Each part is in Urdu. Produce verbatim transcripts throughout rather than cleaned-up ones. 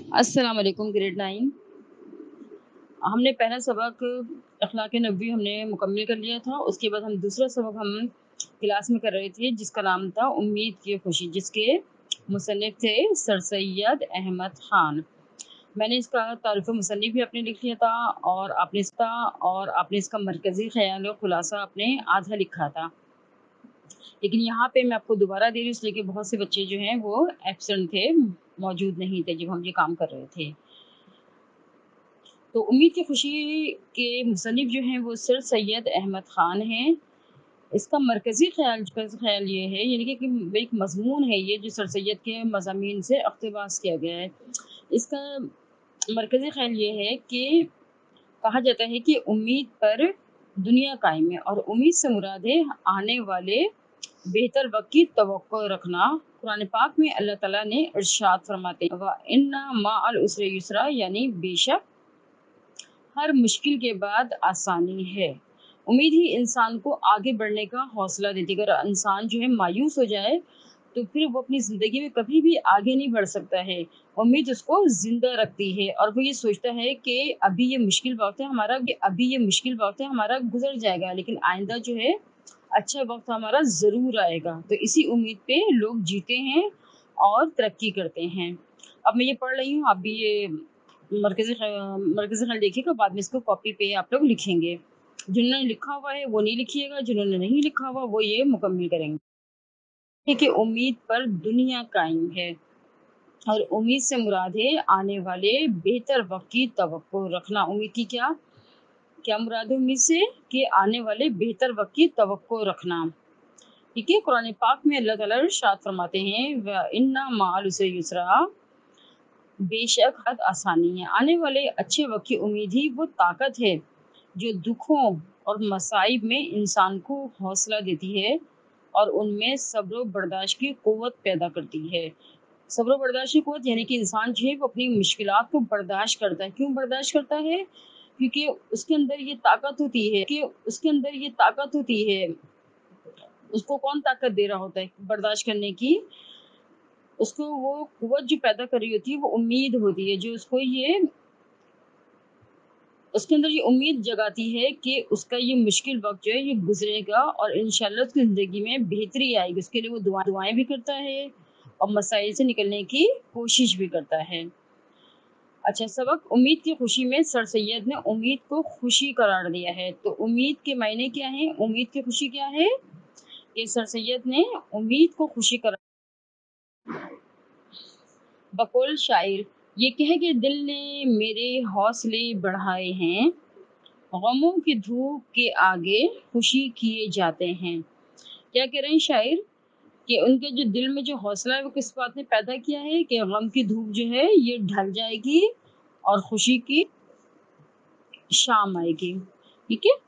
अस्सलाम वालेकुम ग्रेड नाइन। हमने पहला सबक अखलाक नबवी हमने मुकम्मल कर लिया था। उसके बाद हम दूसरा सबक हम क्लास में कर रहे थे जिसका नाम था उम्मीद की खुशी, जिसके मुसन्निफ़ थे सर सैयद अहमद ख़ान। मैंने इसका तारीफ़ मुसन्निफ़ भी आपने लिख लिया था और आपने इसका और आपने इसका मरकज़ी ख़याल और ख़ुलासा आपने आधा लिखा था। लेकिन यहाँ पे मैं आपको दोबारा दे रही हूँ इसलिए कि बहुत से बच्चे जो हैं वो एब्सेंट थे, मौजूद नहीं थे जब हम ये काम कर रहे थे। तो उम्मीद की खुशी के मुसन्निफ़ जो हैं वो सर सैयद अहमद ख़ान हैं। इसका मरकज़ी ख़याल ख़याल ये है, यानी कि कि एक मज़मून है ये जो सर सैयद के मज़ामीन से इक़्तिबास किया गया है। इसका मरकज़ी ख़याल ये है कि कहा जाता है कि उम्मीद पर दुनिया कायम है और उम्मीद से मुराद है आने वाले बेहतर वक़्त की तवक्को रखना। कुरान पाक में अल्लाह ताला ने इरशाद फरमाते हैं व इन्ना मअल उसरि युसरा, यानी बेशक हर मुश्किल के बाद आसानी है। उम्मीद ही इंसान को आगे बढ़ने का हौसला देती है। अगर इंसान जो है मायूस हो जाए तो फिर वो अपनी ज़िंदगी में कभी भी आगे नहीं बढ़ सकता है। उम्मीद उसको ज़िंदा रखती है और वो ये सोचता है कि अभी ये मुश्किल वक़्त है हमारा, कि अभी ये मुश्किल वक़्त है हमारा गुज़र जाएगा, लेकिन आइंदा जो है अच्छा वक़्त हमारा ज़रूर आएगा। तो इसी उम्मीद पे लोग जीते हैं और तरक्की करते हैं। अब मैं ये पढ़ रही हूँ, आप भी ये मरकज़ी ख मरकज़ी ख़याल देखिएगा, बाद में इसको कॉपी पे आप लोग लिखेंगे। जिन्होंने लिखा हुआ है वो नहीं लिखिएगा, जिन्होंने नहीं लिखा हुआ वो ये मुकम्मल करेंगे। कि उम्मीद पर दुनिया कायम है और उम्मीद से मुराद है आने वाले बेहतर वक़्त की तवक्को रखना। उम्मीद की क्या क्या मुराद है उम्मीद से? कि आने वाले बेहतर वक़्त की तवक्को रखना। ठीक है? कुरान पाक में अल्लाह ताला इरशाद फरमाते हैं व इन्ना मअल उसरि युसरा, बेशक हद आसानी है। आने वाले अच्छे वक़्त की उम्मीद ही वो ताकत है जो दुखों और मसाइब में इंसान को हौसला देती है और उनमें सब्र व बर्दाश्त की क़ुव्वत पैदा करती है। सब्र व बर्दाश्त की क़ुव्वत यानी कि इंसान जो है वो अपनी मुश्किलात को बर्दाश्त करता है। क्यों बर्दाश्त करता है? क्योंकि उसके अंदर ये ताकत होती है कि उसके अंदर ये ताकत होती है। उसको कौन ताकत दे रहा होता है बर्दाश्त करने की? उसको वो क़ुव्वत जो पैदा कर रही होती है वो उम्मीद होती है, जो उसको ये उसके अंदर ये उम्मीद जगाती है कि उसका ये मुश्किल वक़्त जो है ये गुज़रेगा और इंशाअल्लाह उसकी ज़िंदगी में बेहतरी आएगी। उसके लिए वो दुआ दुआएँ भी करता है और मसाइल से निकलने की कोशिश भी करता है। अच्छा, सबक उम्मीद की खुशी में सर सैयद ने उम्मीद को खुशी करार दिया है। तो उम्मीद के मायने क्या हैं? उम्मीद की खुशी क्या है? कि सर सैयद ने उम्मीद को खुशी करार बकौल शायर, ये कह के दिल ने मेरे हौसले बढ़ाए हैं, गमों की धूप के आगे खुशी किए जाते हैं। क्या कह रहे हैं शायर? कि उनके जो दिल में जो हौसला है वो किस बात ने पैदा किया है कि गम की धूप जो है ये ढल जाएगी और खुशी की शाम आएगी। ठीक है?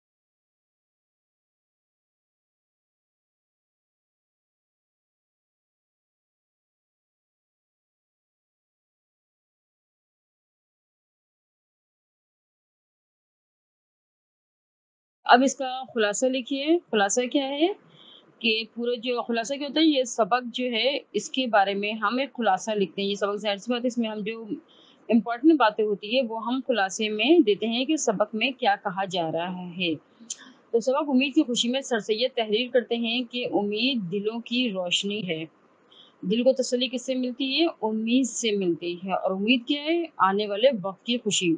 अब इसका खुलासा लिखिए। खुलासा क्या है? कि पूरा जो खुलासा क्या होता है, ये सबक जो है इसके बारे में हम एक खुलासा लिखते हैं। ये सबक ज़ाहिर-सी बात है, इसमें हम जो इम्पोर्टेंट बातें होती है वो हम खुलासे में देते हैं कि सबक में क्या कहा जा रहा है। तो सबक उम्मीद की खुशी में सर सैयद तहरीर करते हैं कि उम्मीद दिलों की रोशनी है। दिल को तसल्ली किससे मिलती है? उम्मीद से मिलती है। और उम्मीद क्या है? आने वाले वक़्त की खुशी।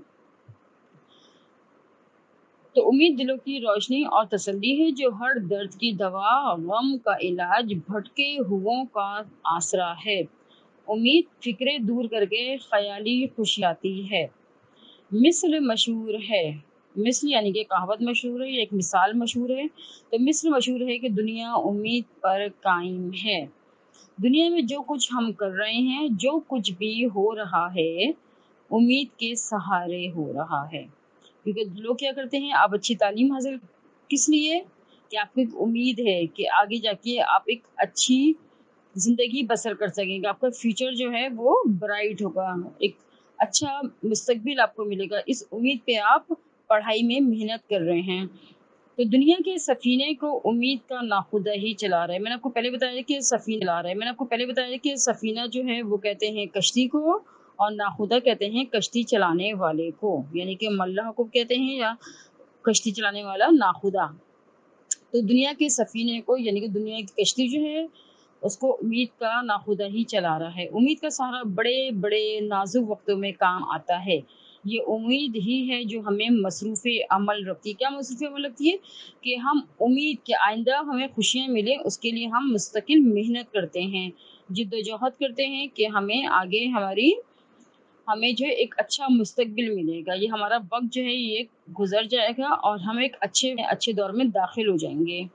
तो उम्मीद दिलों की रोशनी और तसल्ली है जो हर दर्द की दवा, गम का इलाज, भटके हुओं का आसरा है। उम्मीद फ़िक्रें दूर करके ख़याली खुशी आती है। मिस्र मशहूर है, मिस्र यानी कि कहावत मशहूर है, एक मिसाल मशहूर है। तो मिस्र मशहूर है कि दुनिया उम्मीद पर कायम है। दुनिया में जो कुछ हम कर रहे हैं, जो कुछ भी हो रहा है, उम्मीद के सहारे हो रहा है। क्योंकि लोग क्या करते हैं, आप अच्छी तालीम हासिल किस लिए? कि आपको एक उम्मीद है कि आगे जाके आप एक अच्छी ज़िंदगी बसर कर सकेंगे। आपका फ्यूचर जो है वो ब्राइट होगा, एक अच्छा मुस्तकबिल आपको मिलेगा। इस उम्मीद पे आप पढ़ाई में मेहनत कर रहे हैं। तो दुनिया के सफ़ीने को उम्मीद का नाखुदा ही चला रहा है। मैंने आपको पहले बताया कि सफ़ीना चला रहा है। मैंने आपको पहले बताया कि सफ़ीना जो है वो कहते हैं कश्ती को, اور ناخدا کہتے ہیں کشتی چلانے والے کو، یعنی کہ ملح کو کہتے ہیں یا کشتی چلانے والا ناخدا۔ تو دنیا کے سفینے کو یعنی کہ دنیا کی کشتی جو ہے اس کو امید کا ناخدا ہی چلا رہا ہے۔ امید کا سہارا بڑے بڑے نازک وقتوں میں کام آتا ہے۔ یہ امید ہی ہے جو ہمیں مصروف عمل رکھتی ہے۔ کیا مصروف عمل رکھتی ہے؟ کہ ہم امید کہ آئندہ ہمیں خوشیاں ملیں، اس کے لیے ہم مستقل محنت کرتے ہیں، جد و جہد کرتے ہیں کہ ہمیں آگے ہماری ہمیں جو ہے ایک اچھا مستقبل ملے گا، یہ ہمارا وقت جو ہے یہ گزر جائے گا اور ہم ایک اچھے اچھے دور میں داخل ہو جائیں گے۔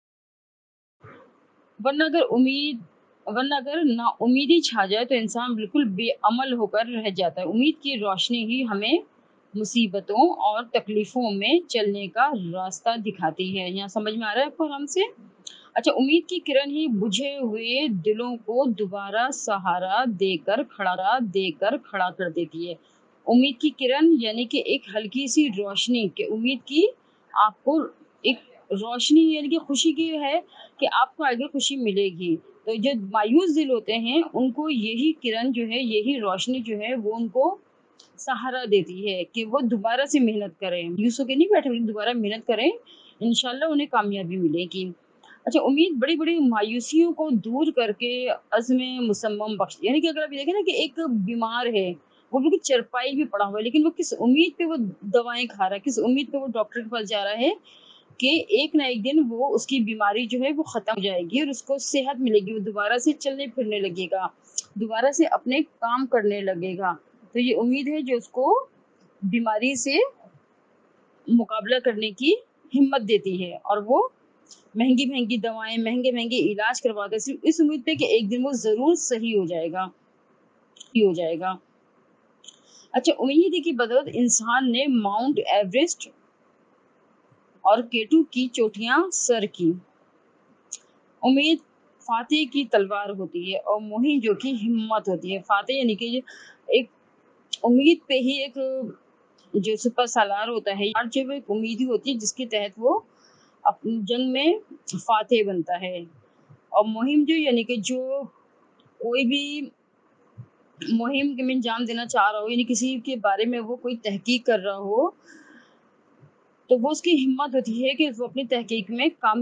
ورنہ اگر امید ورنہ اگر نا امیدی چھا جائے تو انسان بالکل بے عمل ہو کر رہ جاتا ہے۔ امید کی روشنی ہی ہمیں مصیبتوں اور تکلیفوں میں چلنے کا راستہ دکھاتی ہے۔ یہاں سمجھ میں آ رہا ہے آپ کو آرام سے؟ اچھا، امید کی کرن ہی بجھے ہوئے دلوں کو دوبارہ سہارا دے کر کھڑا دے کر کھڑا کر دیتی ہے۔ امید کی کرن یعنی کہ ایک ہلکی سی روشنی، کہ امید کی آپ کو ایک روشنی یعنی کہ خوشی کی ہے کہ آپ کو آگے خوشی ملے گی۔ تو جو مایوس دل ہوتے ہیں ان کو یہی کرن جو ہے، یہی روشنی جو ہے وہ ان کو سہارا دیتی ہے کہ وہ دوبارہ سے محنت کریں، مایوس ہو کے نہیں بیٹھے، دوبارہ محنت کریں، انشاءاللہ انہیں کامیابی ملے گی۔ اچھا، امید بڑی بڑی مایوسیوں کو دور کر کے عزم مصمم بخش، یعنی کہ اگر آپ دیکھیں نا کہ ایک بیمار ہے، وہ بالکل چرپائی بھی پڑا ہوا ہے، لیکن وہ کس امید پہ وہ دوائیں کھا رہا ہے، کس امید پہ وہ ڈاکٹر کے پاس جا رہا ہے کہ ایک نہ ایک دن وہ اس کی بیماری جو ہے وہ ختم ہو جائے گی اور اس کو صحت ملے گی، وہ دوبارہ سے چلنے پھرنے لگے گا، دوبارہ سے اپنے کام کرنے لگے گا۔ تو یہ امید ہے جو اس کو بیماری سے مقابلہ کرنے کی ہمت دیتی ہے، اور وہ مہنگی مہنگی دوائیں، مہنگے مہنگے علاج کرواتے صرف اس امید پہ کہ ایک دن وہ ضرور صحیح ہو جائے گا ہو جائے گا اچھا، امید کی بدولت انسان نے ماؤنٹ ایوریسٹ اور کیٹو کی چوٹیاں سر کی۔ امید فاتح کی تلوار ہوتی ہے اور مہم جو کی ہمت ہوتی ہے۔ فاتح یعنی کہ ایک امید پہ ہی ایک جو سپر سالار ہوتا ہے، جو ایک امید ہی ہوتی ہے جس کے تحت وہ اپنی جنگ میں فاتح بنتا ہے۔ اور مہم جو یعنی کہ جو کوئی بھی مہم میں انجام دینا چاہ رہا ہو، یعنی کسی کے بارے میں وہ کوئی تحقیق کر رہا ہو، تو وہ اس کی ہمت ہوتی ہے کہ وہ اپنی تحقیق میں کام۔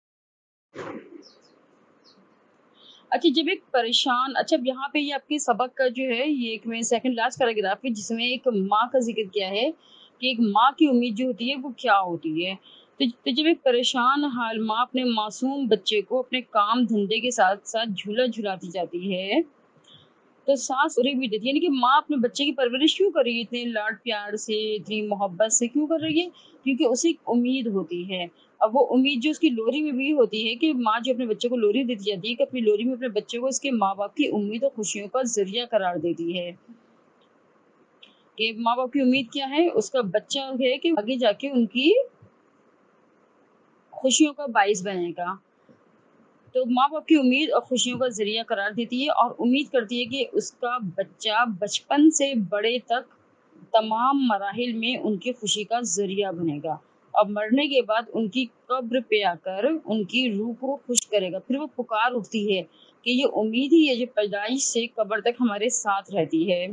اچھا، جب ایک پریشان اچھا یہاں پہ یہ آپ کے سبق کا جو ہے یہ ایک میں سیکنڈ لاسٹ پیراگراف ہے جس میں ایک ماں کا ذکر کیا ہے کہ ایک ماں کی امید جو ہوتی ہے وہ کیا ہوتی ہے۔ تو جب ایک پریشان حال ماں اپنے معصوم بچے کو اپنے کام دھندے کے ساتھ ساتھ جھولا جھلاتی جاتی ہے تو سانس اری بھی دیتی ہے، یعنی کہ ماں اپنے بچے کی پرورش کیوں کر رہی ہے، اتنے لاڈ پیار سے، اتنی محبت سے کیوں کر رہی ہے؟ کیونکہ اسے ایک امید ہوتی ہے۔ اب وہ امید جو اس کی لوری میں بھی ہوتی ہے کہ ماں جو اپنے بچے کو لوری دیتی جاتی ہے کہ اپنی لوری میں اپنے بچے کو اس کے ماں باپ کی امید اور خوشیوں کا ذریعہ قرار دیتی ہے۔ کہ ماں باپ کی امید کیا ہے؟ اس کا بچہ ہے کہ آگے جا کے ان کی خوشیوں کا باعث بنے گا۔ تو ماں باپ کی امید اور خوشیوں کا ذریعہ قرار دیتی ہے اور امید کرتی ہے کہ اس کا بچہ بچپن سے بڑے تک تمام مراحل میں ان کی خوشی کا ذریعہ بنے گا، اور مرنے کے بعد ان کی قبر پہ آ کر ان کی روح کو خوش کرے گا۔ پھر وہ پکار اٹھتی ہے کہ یہ امید ہی ہے جو پیدائش سے قبر تک ہمارے ساتھ رہتی ہے۔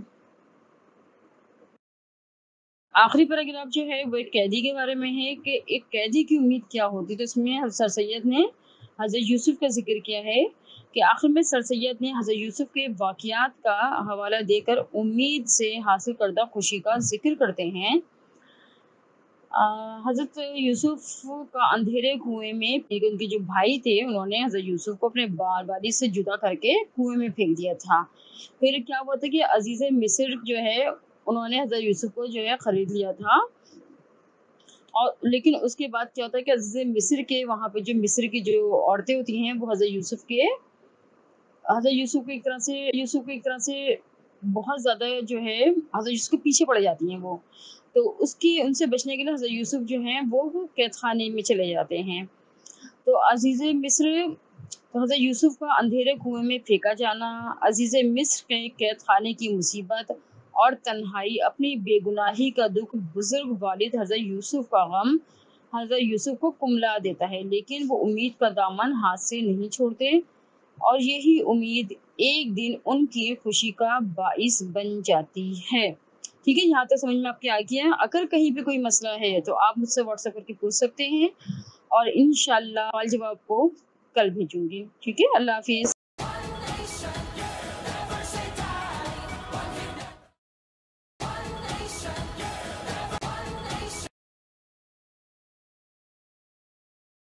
آخری پیراگراف جو ہے وہ ایک قیدی کے بارے میں ہے کہ ایک قیدی کی امید کیا ہوتی ہے۔ تو اس میں سر سید نے حضرت یوسف کا ذکر کیا ہے کہ آخر میں سر سید نے حضرت یوسف کے واقعات کا حوالہ دے کر امید سے حاصل کردہ خوشی کا ذکر کرتے ہیں۔ حضرت یوسف کا اندھیرے کنویں میں ان کے جو بھائی تھے انہوں نے حضرت یوسف کو اپنے والد سے جدا کر کے کنویں میں پھینک دیا تھا۔ پھر کیا ہوا تھا کہ عزیز مصر جو ہے انہوں نے حضرت یوسف کو جو ہے خرید لیا تھا، اور لیکن اس کے بعد کیا ہوتا ہے کہ عزیز مصر کے وہاں پہ جو مصر کی جو عورتیں ہوتی ہیں وہ حضرت یوسف کے حضرت یوسف کو ایک طرح سے یوسف کو ایک طرح سے بہت زیادہ جو ہے حضرت یوسف کے پیچھے پڑ جاتی ہیں وہ، تو اس کی ان سے بچنے کے لیے حضرت یوسف جو ہیں وہ قید خانے میں چلے جاتے ہیں۔ تو عزیز مصر حضرت یوسف کا اندھیرے کنویں میں پھینکا جانا، عزیز مصر کے قید خانے کی مصیبت اور تنہائی، اپنی بے گناہی کا دکھ، بزرگ والد حضرت یوسف کا غم حضرت یوسف کو کملا دیتا ہے، لیکن وہ امید کا دامن ہاتھ سے نہیں چھوڑتے اور یہی امید ایک دن ان کی خوشی کا باعث بن جاتی ہے۔ ٹھیک ہے، یہاں تک سمجھ میں آپ کے آ گیا ہے؟ اگر کہیں پہ کوئی مسئلہ ہے تو آپ مجھ سے واٹس ایپ کر کے پوچھ سکتے ہیں، اور انشاءاللہ سوال جواب کو کل بھیجوں گی۔ ٹھیک ہے، اللہ حافظ۔